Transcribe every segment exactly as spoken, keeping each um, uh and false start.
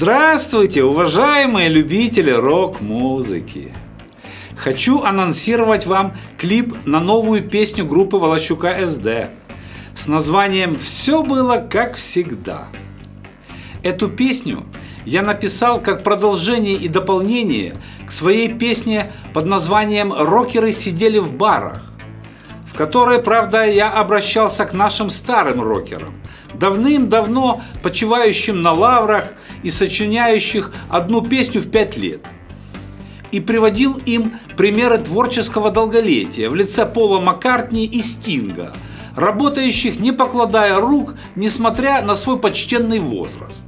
Здравствуйте, уважаемые любители рок-музыки! Хочу анонсировать вам клип на новую песню группы Волощука эс дэ с названием «Все было как всегда». Эту песню я написал как продолжение и дополнение к своей песне под названием «Рокеры сидели в барах», в которой, правда, я обращался к нашим старым рокерам, давным-давно почивающим на лаврах и сочиняющих одну песню в пять лет. И приводил им примеры творческого долголетия в лице Пола Маккартни и Стинга, работающих не покладая рук, несмотря на свой почтенный возраст.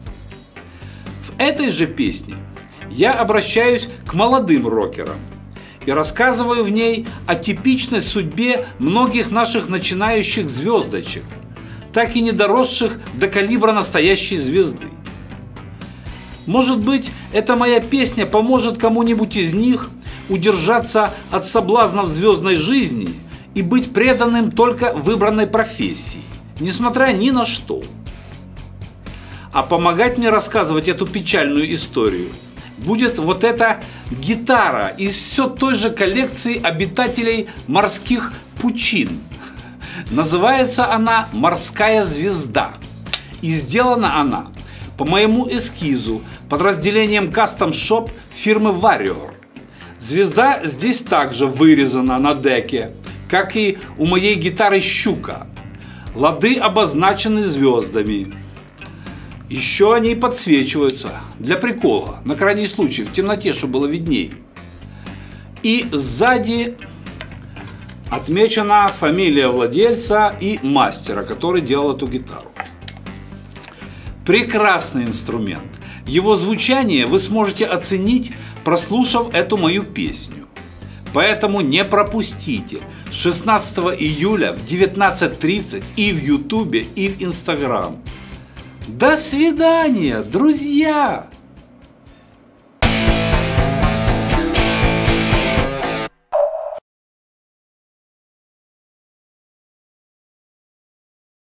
В этой же песне я обращаюсь к молодым рокерам и рассказываю в ней о типичной судьбе многих наших начинающих звездочек, так и не доросших до калибра настоящей звезды. Может быть, эта моя песня поможет кому-нибудь из них удержаться от соблазнов звездной жизни и быть преданным только выбранной профессии, несмотря ни на что. А помогать мне рассказывать эту печальную историю будет вот эта гитара из все той же коллекции обитателей морских пучин. Называется она «Морская звезда». И сделана она по моему эскизу подразделением Custom Shop фирмы Warrior. Звезда здесь также вырезана на деке, как и у моей гитары «Щука». Лады обозначены звездами. Еще они подсвечиваются для прикола, на крайний случай, в темноте, чтобы было видней. И сзади отмечена фамилия владельца и мастера, который делал эту гитару. Прекрасный инструмент. Его звучание вы сможете оценить, прослушав эту мою песню. Поэтому не пропустите шестнадцатого июля в девятнадцать тридцать и в Ютубе, и в Инстаграм. До свидания, друзья!